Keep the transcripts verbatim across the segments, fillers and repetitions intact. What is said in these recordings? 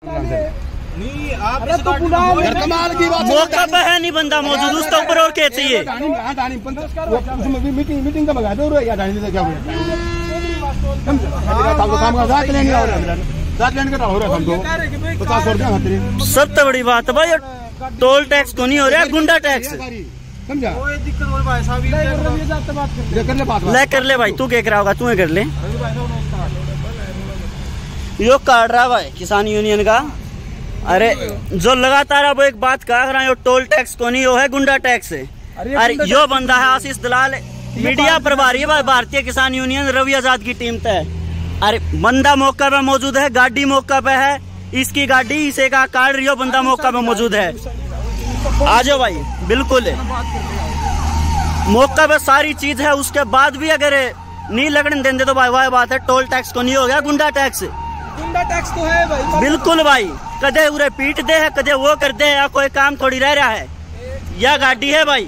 नहीं आप तो कमाल की बात, मौका पे है नहीं बंदा मौजूद, उसके ऊपर और क्या चाहिए? मीटिंग मीटिंग का मंगा दो या क्या पचास सौ रुपया सबसे बड़ी बात है भाई, टोल टैक्स को नहीं हो रहा, गुंडा टैक्स। समझा? ले कर ले भाई, तू क्या करा होगा, तू कर ले। यो काट रहा भाई किसान यूनियन का। अरे जो लगातार अब एक बात कह रहा है, टोल टैक्स को नहीं, वो है गुंडा टैक्स है। अरे यो बंदा है आशीष दलाल, मीडिया प्रभारी है भारतीय किसान यूनियन रवि आजाद की टीम तय। अरे बंदा मौका पे मौजूद है, गाड़ी मौका पे है, इसकी गाड़ी इसे का काट रही हो, बंदा मौका पे मौजूद है। आ जाओ भाई, बिल्कुल मौका पे सारी चीज है, उसके बाद भी अगर नहीं लगने देंगे तो भाई वह बात है, टोल टैक्स को नहीं हो गया गुंडा टैक्स। गुंडा टैक्स तो है भाई, बिल्कुल भाई, कदे उरे पीट दे है, कदे वो कर दे है, कोई काम थोड़ी रह रहा है। यह गाड़ी है भाई,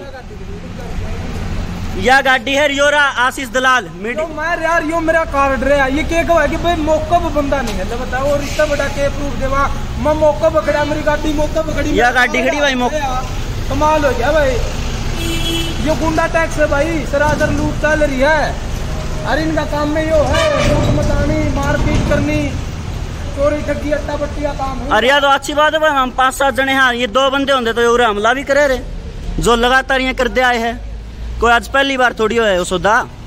यह गाड़ी है रियोरा आशीष दलाल तो मैं यार यो मेरा कार्ड रहा ये के है कि भाई मौका पे बंदा नहीं है, बताओ और इतना बड़ा के प्रूफ देवा, मैं मौका पे खड़ा, मेरी गाड़ी मौका पे खड़ी, यह गाड़ी खड़ी भाई मौका। कमाल हो गया भाई, ये गुंडा टैक्स है भाई, सरासर लूट चल रही है। अरे इनका काम में यो है लूट मचानी, मारपीट करनी, चोरी ठगी अट्टा पट्टी का काम है। अरे यार तो अच्छी बात है भाई, हम पांच सात जने हैं, ये दो बंदे होंगे तो हमला भी करे रहे, जो लगातार ये कर दे आए हैं, कोई आज पहली बार थोड़ी हो है सौदा।